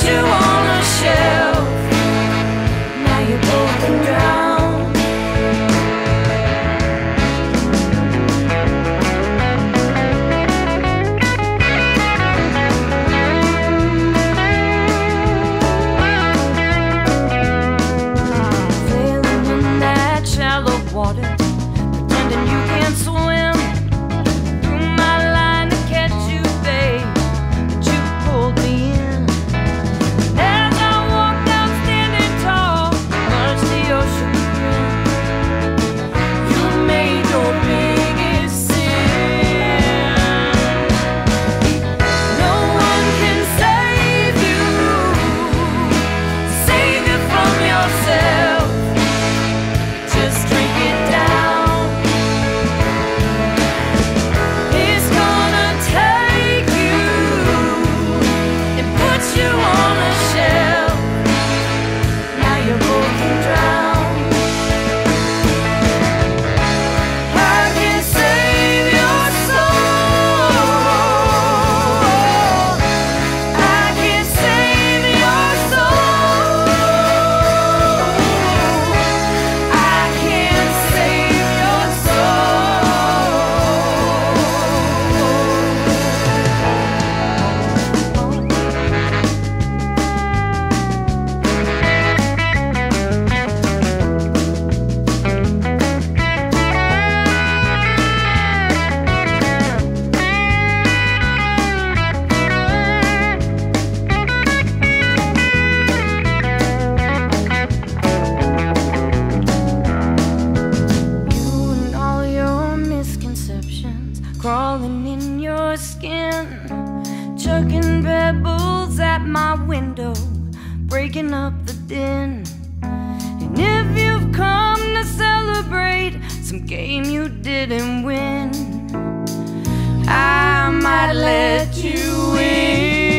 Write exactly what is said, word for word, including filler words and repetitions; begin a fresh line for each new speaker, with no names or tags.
you on a shelf. Now you're both drowned. Sailing in that shallow water, pretending you can't swim. Threw my line to catch you, babe, but you pulled me in. As I walked out standing tall, watched the ocean grin. You made your biggest sin. No one can save you. Save you from yourself. Just drink it down. It's gonna take you and put you on a shelf. Now you're both drowned. I can save your soul. I can save your soul. I can save your You and all your misconceptions crawling in your skin, chucking pebbles at my window, breaking up the din. And if you've come to celebrate some game you didn't win, I might let you in.